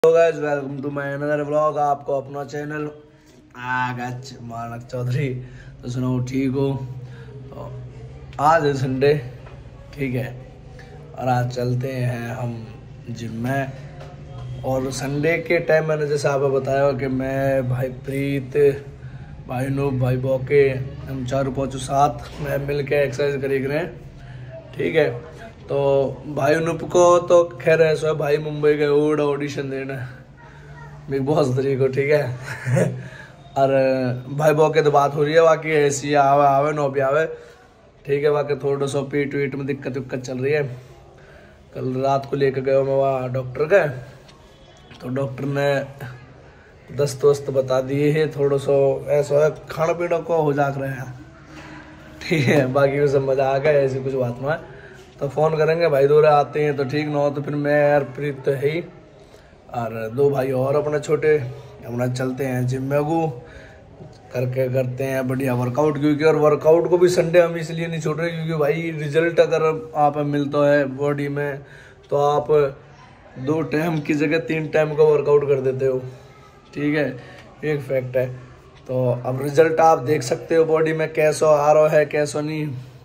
Hello guys, welcome to my another vlog. आपको अपना channel आगाज मानक चौधरी। तो सुनो, ठीक हो? तो आज है संडे, ठीक है, और आज चलते हैं हम जिम में। और संडे के टाइम मैंने जैसे आपको बताया कि मैं, भाई प्रीत, भाई नूब, भाई बॉके, हम चारों पाँचों साथ में मिल के एक्सरसाइज करेंगे रहे हैं, ठीक है। तो भाई नूब को तो खैर ऐसा है, भाई मुंबई गए ऑडिशन देने बिग बॉस 3 को, ठीक है। और भाई बॉके तो बात हो रही है, बाकी ऐसी आवे आवे नो भी आवे, ठीक है। बाकी थोड़ा सा पीठ वीट में दिक्कत चल रही है। कल रात को लेकर गया मैं वहाँ डॉक्टर का, तो डॉक्टर ने दस्त वस्त बता दिए है। थोड़ा सा ऐसा है, खाना पीना को हो जाग रहे हैं, ठीक है। बाकी वो सब मजा आ गया, ऐसी कुछ बात ना है। तो फ़ोन करेंगे भाई, दूर आते हैं तो ठीक, ना हो तो फिर मैं यार प्रीत तो है ही, और दो भाई और अपने छोटे, अपना चलते हैं जिम में को करते हैं बढ़िया वर्कआउट। क्योंकि और वर्कआउट को भी संडे हम इसलिए नहीं छोड़ रहे क्योंकि भाई रिजल्ट अगर आप मिलता है बॉडी में तो आप 2 टाइम की जगह 3 टाइम का वर्कआउट कर देते हो, ठीक है। एक फैक्ट है। तो अब रिजल्ट आप देख सकते हो बॉडी में कैसा आ रहा है कैसा नहीं।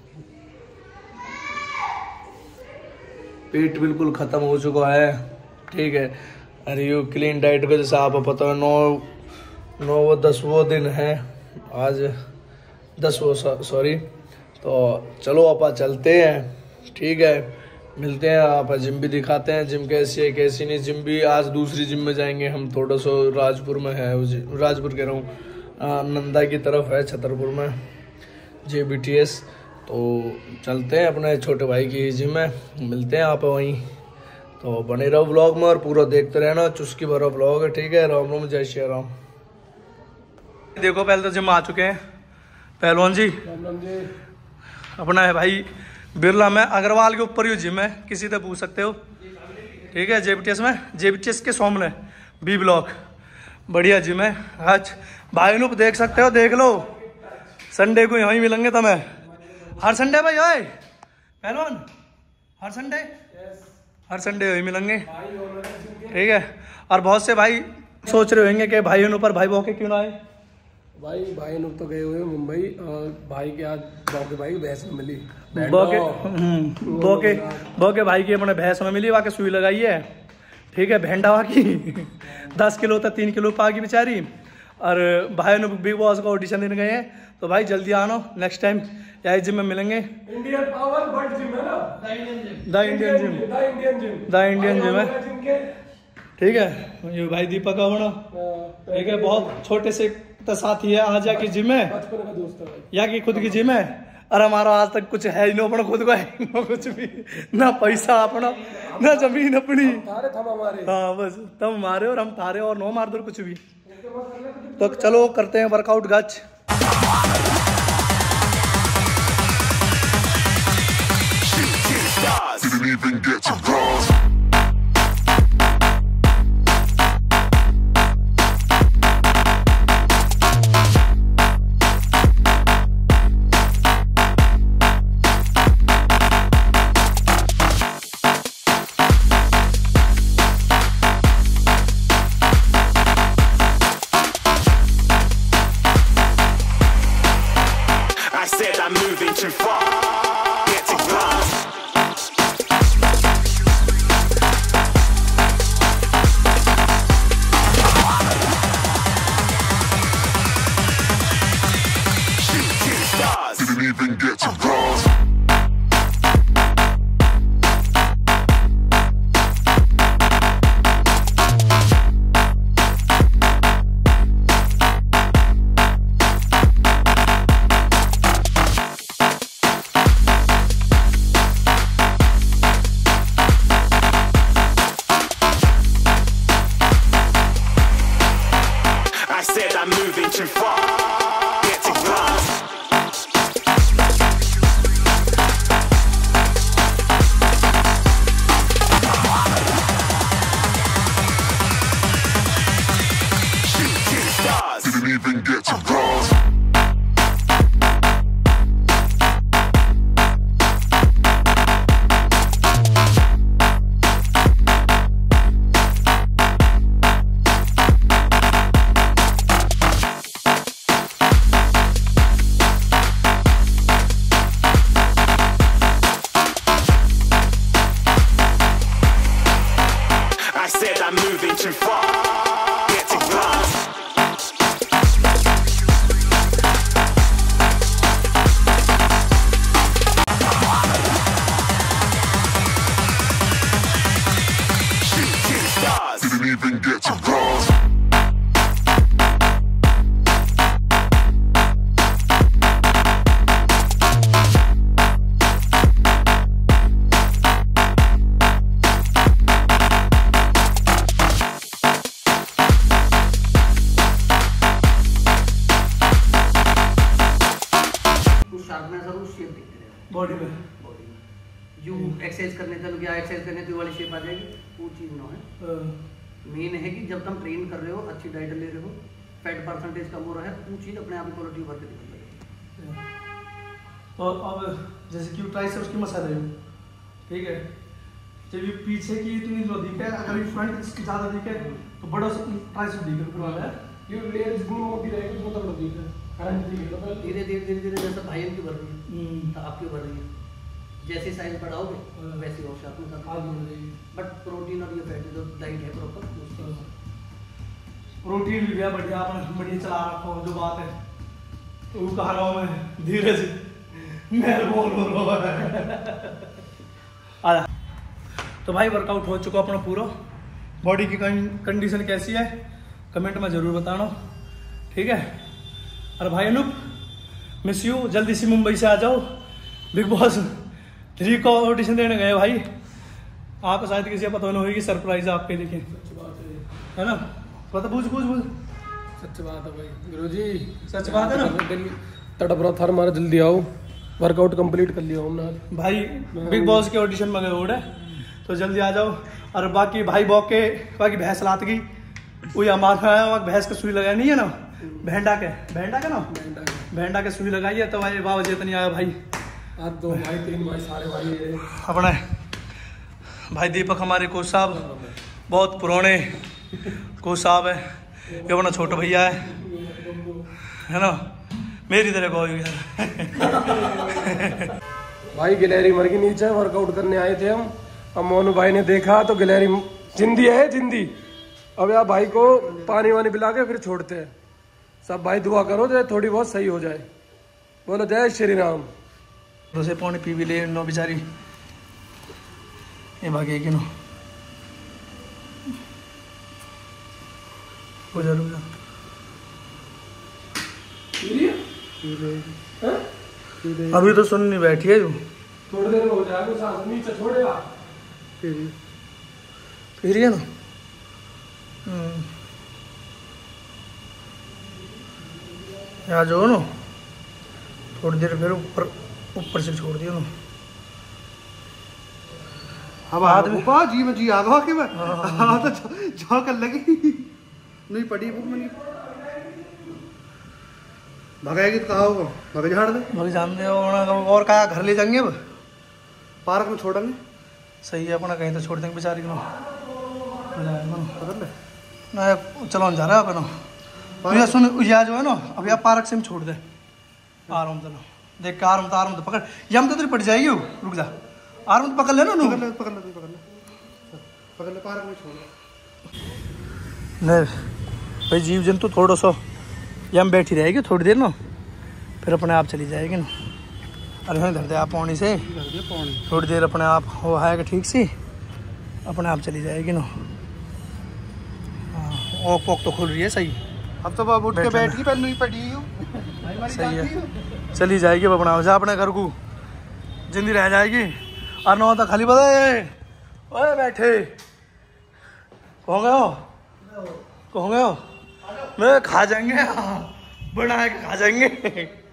पीठ बिल्कुल ख़त्म हो चुका है, ठीक है। अरे यू क्लीन डाइट को जैसे आप पता है 10वां दिन है आज, 10वां सॉरी। तो चलो आप चलते हैं, ठीक है, मिलते हैं। आप जिम भी दिखाते हैं, जिम कैसी है कैसी नहीं। जिम भी आज दूसरी जिम में जाएंगे हम, थोड़ा सा राजपुर में है, राजपुर कह रहा हूँ, नंदा की तरफ है, छतरपुर में JBTS। तो चलते हैं अपने छोटे भाई की जिम में, मिलते हैं आप वहीं। तो बने रहो व्लॉग में और पूरा देखते रहना, चुस्की भरा व्लॉग है, ठीक है। राम राम, जय श्री राम। देखो पहले तो जिम आ चुके हैं पहलवान जी, अपना है भाई बिरला में, अग्रवाल के ऊपर ही जिम है, किसी से पूछ सकते हो, ठीक है। JBTS में, JBTS के सामने B ब्लॉक, बढ़िया जिम है। आज भाई नु देख सकते हो, देख लो, संडे को यहीं मिलेंगे तुम्हें, हर संडे भाई। ओए पहलवान, हर संडे, हर संडे यहीं मिलेंगे, ठीक है। और बहुत से भाई सोच रहे होंगे कि भाई ऊपर भाई बॉके क्यों ना आए। भाई लोग तो गए हुए मुंबई, और भाई के आज बॉके भाई भैंस में मिली, बॉके भाई की अपने भैंस में मिली, वाके सुई लगाई है, ठीक है, भेंडावा की 10 किलो तक 3 किलो पागी बेचारी। और भाई ने बिग बॉस का ऑडिशन देने गए हैं, तो भाई जल्दी आना, नेक्स्ट टाइम यही जिम में मिलेंगे। इंडियन पावर वर्ल्ड जिम है ना, द इंडियन जिम है, ठीक है। ये भाई दीपक होना, ठीक है, बहुत छोटे से साथी है, आज जाके जिम है, बचपन का दोस्त है या कि खुद की जिम है। और हमारा आज तक कुछ है ही नहीं, अपना खुद का है ना, कुछ भी ना, पैसा अपना ना, जमीन अपनी, हाँ बस तुम हमारे और हम तारे, और नो मार दो कुछ भी। तो चलो करते हैं वर्कआउट गच। Didn't even get to bronze. I said I'm moving too far. Get to bronze. Didn't even get to bronze. I said I'm moving too far. Get to bronze. Didn't even get to bronze. moving too far. Getting lost. Shooting stars. Didn't even get to cross. Sharpness और उस shape दिखती रहेगा body में body में। You exercise करने से क्या exercise करने से वाली शेप आ जाएगी, वो चीज़ ना है। मेन है कि जब तुम ट्रेन कर रहे हो, अच्छी डाइट ले रहे हो, फैट परसेंटेज कम हो रहा है, वो चीज़ अपने आप ही क्वालिटी उभर के निकल जाएगी। तो अब जैसे कि ट्राइसेप्स की मसल है, ठीक है, जब ये पीछे की इतनी जो दिखे, अगर ये फ्रंट इसकी ज़्यादा दिखे तो बड़ा ट्राइसेप दिखे पूरा है। ये लेयर गुण होती रहेगी तो तक दिख है करंट दिख है। धीरे धीरे धीरे धीरे जैसे भाई की बढ़ रही है तो आपकी बढ़ रही है, जैसे साइज बढ़ाओगे वैसे और शार्पनेस आगे बढ़ जाएगी। बट प्रोटीन और ये फैट जो डाइट है प्रॉपर, प्रोटीन भी गया बढ़िया, आपने बढ़िया चला रखा हो, जो बात है तो वो कह रहा हूँ मैं धीरे से मैं बोल रहा है। आया तो भाई वर्कआउट हो चुका अपना पूरा। बॉडी की कंडीशन कैसी है कमेंट में ज़रूर बताना, ठीक है। अरे भाई अनूप मिस यू, जल्दी से मुंबई से आ जाओ, बिग बॉस 3 को ऑडिशन देने गए भाई। आप शायद किसी को पता नहीं होगी, सरप्राइज आपके लिए है ना, पता पूछ सच बात है भाई गुरुजी, सच बात है ना। दिल्ली तड़प रहा था हमारा, जल्दी आओ, वर्कआउट कंप्लीट कर लिया हमने भाई बिग बॉस के ऑडिशन में गए उड़े तो जल्दी आ जाओ। और बाकी भाई बॉक के बाकी भैंस लात गई, वही हमारा आया भैंस का सुई लगाया नहीं है ना, भेंडा के ना भेंडा के सुई लगाई है तो भाई बाबा जी नहीं आया भाई। आज 2 भाई 3 भाई सारे भाई है। अपने भाई दीपक हमारे कोच साहब बहुत पुराने कोच साहब है, ये अपना छोटा भैया है ना, मेरी तरह को भाई गिलहरी मर गई नीचे, वर्कआउट करने आए थे हम। अब मोनू भाई ने देखा तो गिलहरी जिंदी है जिंदी। अब यार भाई को पानी वानी पिला के फिर छोड़ते हैं। सब भाई दुआ करो जो थोड़ी बहुत सही हो जाए। बोलो जय श्री राम। दूसरे पानी पी भी ले नो बेचारी, ये भागेगी नो हो जा रुक जा। अभी तो सुननी बैठी है जो थोड़ी देर में हो जाएगा, सांस नीचे छोड़ेगा फिर है ना। यहाँ जो ना थोड़ी देर फिर ऊपर से छोड़ दियो ना। अब हाथ में जी में जी आ गया कि मैं हाँ तो जो कर लगी नहीं पड़ी बुक में भगाएगी तो कहा होगा, भग झाड़ दे भाई जान दे और कहा घर ले जाएंगे अब, पार्क में छोड़ेंगे। सही है अपना, कहीं तो छोड़ देंगे बेचारी को पकड़ ले ना, चलो जा रहा है अपना। तो सुन या जो है ना अब यहाँ पार्क से हम छोड़ दे, आराम चलो देख के आराम तो पकड़, ये हम तो तेरी पड़ जाएगी, रुक जा आराम तो पकड़ लेना नू, पकड़ ले पार्क में छोड़। नहीं भाई जीव जंतु थोड़ा सा ये हम बैठी रहेगी थोड़ी देर ना, फिर अपने आप चली जाएगी ना। अरे हाँ धरते आप पानी से थोड़ी देर अपने आप हो है कि ठीक सी अपने आप चली जाएगी ना। हाँ ओक पोक तो खुल रही है सही, अब तो बाबू उठ के बैठ गई, पहले नहीं पड़ी हूँ सही है, चली जाएगी अपना जा अपने घर को जिंदी रह जाएगी। और ना तो खाली पता है ओए बैठे कहो गए हो मैं खा जाएंगे बना के खा जाएंगे।